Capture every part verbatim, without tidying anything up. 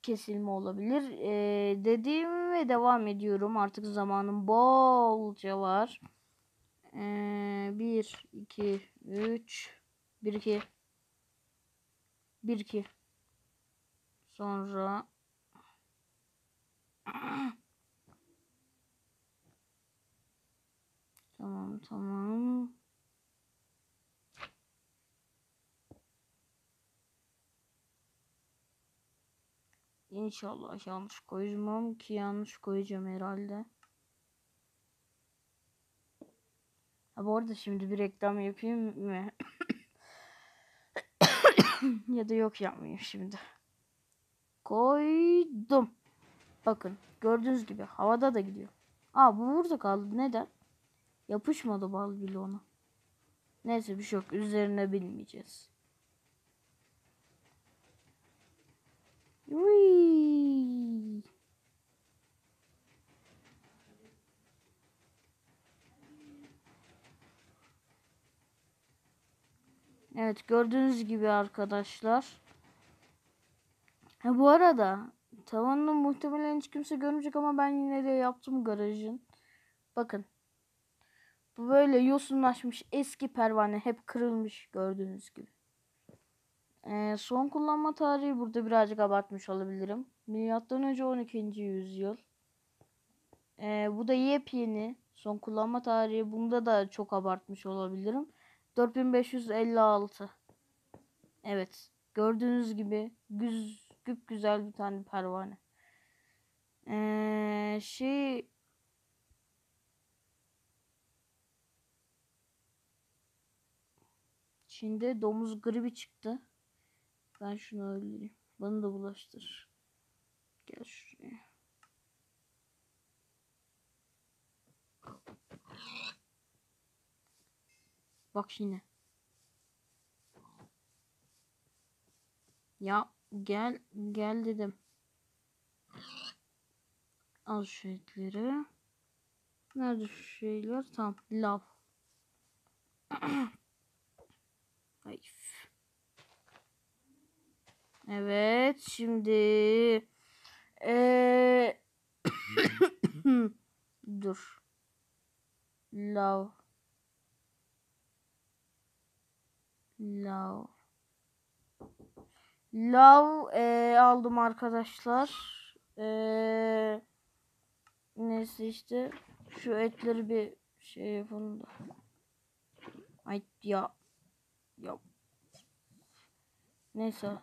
kesilme olabilir. Ee, dediğim ve devam ediyorum. Artık zamanım bolca var. Ee, bir, iki, üç, bir, iki, bir, iki. Sonra tamam tamam. İnşallah yanlış koymam ki yanlış koyacağım herhalde. Ha, bu arada şimdi bir reklam yapayım mı? Ya da yok, yapmayayım şimdi. Koydum. Bakın gördüğünüz gibi havada da gidiyor. Aa, bu burada kaldı. Neden? Yapışmadı bal bile ona. Neyse, bir şey yok. Üzerine binmeyeceğiz. Uy. Evet, gördüğünüz gibi arkadaşlar. Ha, bu arada tavanını muhtemelen hiç kimse görmeyecek ama ben yine de yaptım garajın. Bakın. Bu böyle yosunlaşmış eski pervane, hep kırılmış gördüğünüz gibi. Ee, son kullanma tarihi burada birazcık abartmış olabilirim. Milattan önce on ikinci yüzyıl. Ee, bu da yepyeni. Son kullanma tarihi bunda da çok abartmış olabilirim. dört bin beş yüz elli altı. Evet. Gördüğünüz gibi güz, güp güzel bir tane pervane. Ee, şey Çin'de domuz gribi çıktı. Ben şunu öldüreyim. Bana da bulaştır. Gel şuraya. Bak yine. Ya gel gel dedim. Al şu etleri. Nerede şu şeyler? Tamam. Lav. Ay. Evet. Şimdi ee... dur. Lav. Lav. Lav ee, aldım arkadaşlar. Ee, neyse işte. Şu etleri bir şey yapalım da. Ay ya. Ya. Neyse.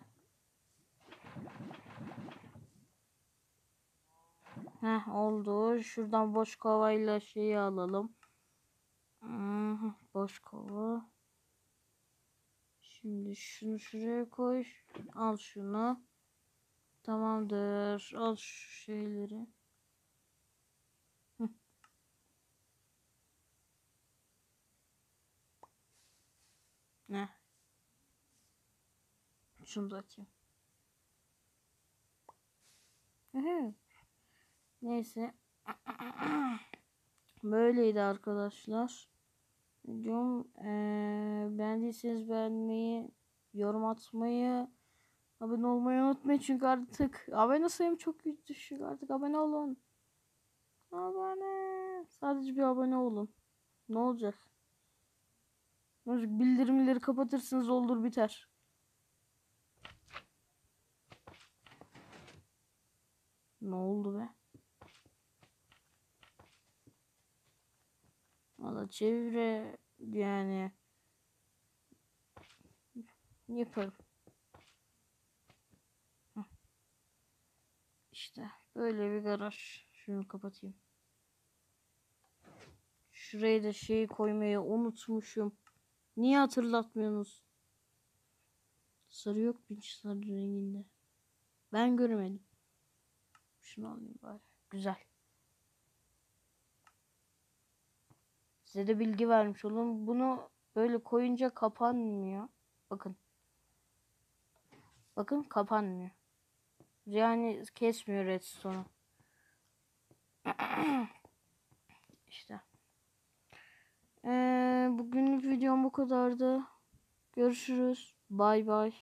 Heh, oldu. Şuradan boş kovayla şeyi alalım. Hmm, boş kova. Şimdi şunu şuraya koy. Al şunu. Tamamdır. Al şu şeyleri. Hı. Ne? Şunu da atayım. Ehe. Neyse. Böyleydi arkadaşlar. Videom ee, beğendiyseniz beğenmeyi, yorum atmayı, abone olmayı unutmayın. Çünkü artık abone sayım çok düşük. Artık abone olun. Abone. Sadece bir abone olun. Ne olacak? Ne olacak? Bildirimleri kapatırsınız, olur biter. Ne oldu be? Valla çevre yani yaparım. Heh. İşte böyle bir garaj. Şunu kapatayım. Şuraya da şeyi koymayı unutmuşum. Niye hatırlatmıyorsunuz? Sarı yok, hiç sarı renginde. Ben göremedim. Şunu alayım bari. Güzel. Size de bilgi vermiş olalım. Bunu böyle koyunca kapanmıyor. Bakın. Bakın kapanmıyor. Yani kesmiyor redstone'u. İşte. Ee, bugünlük videom bu kadardı. Görüşürüz. Bay bay.